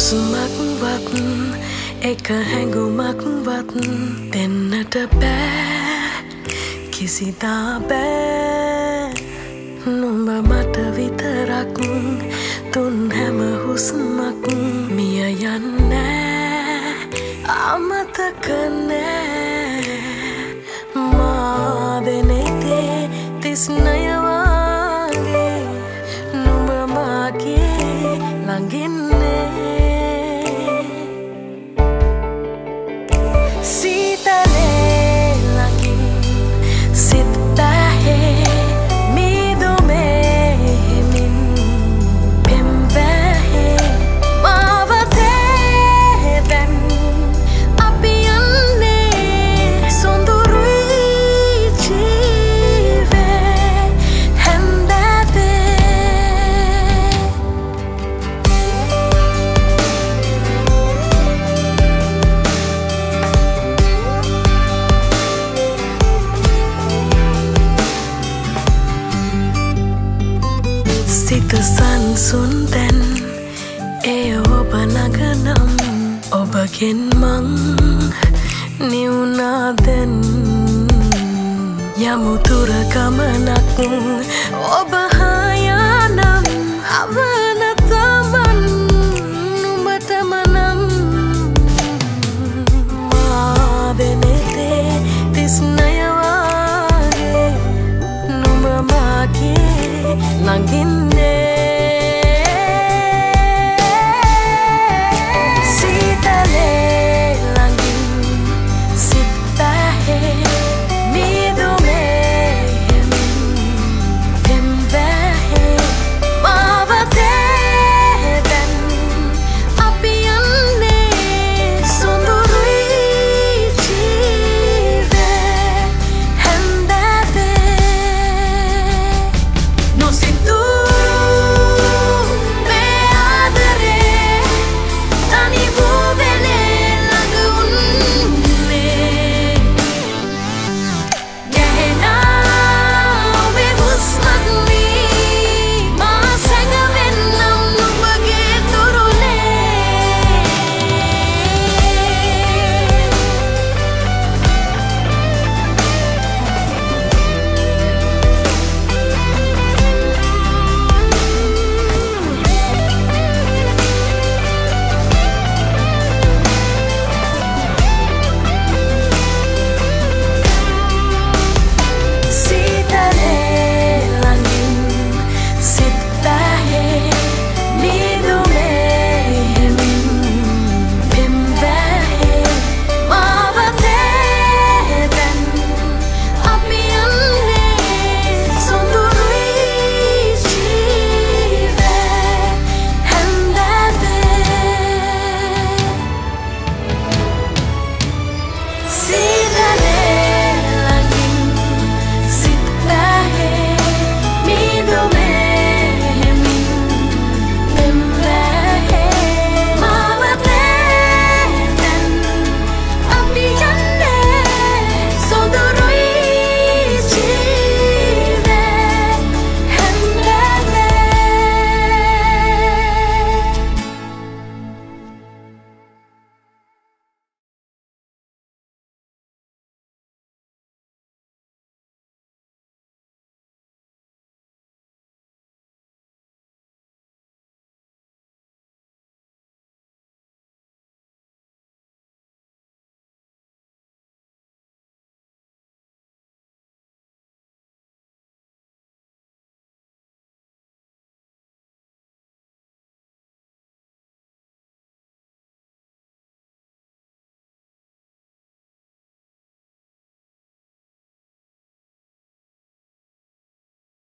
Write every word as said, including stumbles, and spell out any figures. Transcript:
හුස්මක්වත් එක හැඟුමක්වත් දෙන්නට බෑ කිසිදා බෑ නුඹ මට විතරක් තුන් හැම හුස්මක් මිය යන්නේ අමතක නෑ මා දෙනෙතේ තිස්නය වගේ නුඹ මාගේ ළඟින්නේ සිත සංසුන් දැන් එය ඔබ ළඟනම් ඔබගෙන් මං නිවුණා දැන් යමු දුර ගමනක් ඔබ හා යනම් අවන තමන් නුඹටම නම් මා දෙනෙතේ තිස්නය වගේ නුඹ මාගේ ළඟින් see